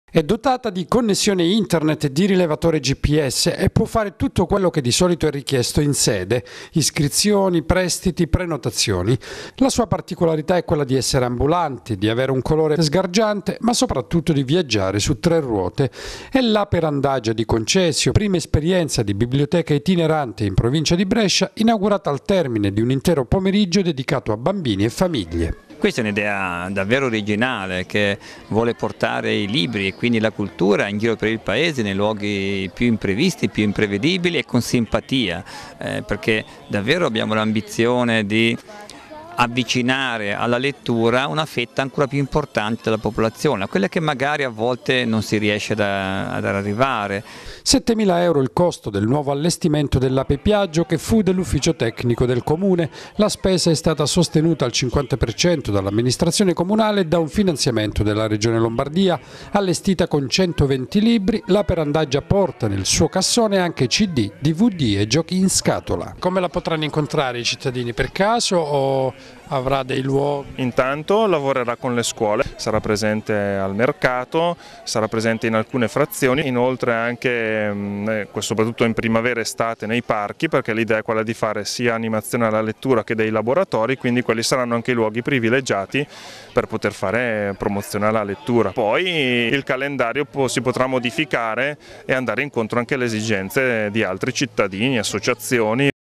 È dotata di connessione internet e di rilevatore GPS e può fare tutto quello che di solito è richiesto in sede: iscrizioni, prestiti, prenotazioni. La sua particolarità è quella di essere ambulante, di avere un colore sgargiante, ma soprattutto di viaggiare su 3 ruote. È l'Aperandagia di Concesio, prima esperienza di biblioteca itinerante in provincia di Brescia, inaugurata al termine di un intero pomeriggio dedicato a bambini e famiglie. Questa è un'idea davvero originale che vuole portare i libri e quindi la cultura in giro per il paese, nei luoghi più imprevisti, più imprevedibili e con simpatia, perché davvero abbiamo l'ambizione di avvicinare alla lettura una fetta ancora più importante della popolazione, quella che magari a volte non si riesce ad arrivare. 7.000 euro il costo del nuovo allestimento dell'Ape Piaggio, che fu dell'ufficio tecnico del comune. La spesa è stata sostenuta al 50% dall'amministrazione comunale e da un finanziamento della regione Lombardia. Allestita con 120 libri, l'Aperandagia porta nel suo cassone anche CD, DVD e giochi in scatola. Come la potranno incontrare i cittadini? Per caso o avrà dei luoghi? Intanto lavorerà con le scuole, sarà presente al mercato, sarà presente in alcune frazioni, inoltre anche soprattutto in primavera e estate nei parchi, perché l'idea è quella di fare sia animazione alla lettura che dei laboratori, quindi quelli saranno anche i luoghi privilegiati per poter fare promozione alla lettura. Poi il calendario si potrà modificare e andare incontro anche alle esigenze di altri cittadini, associazioni.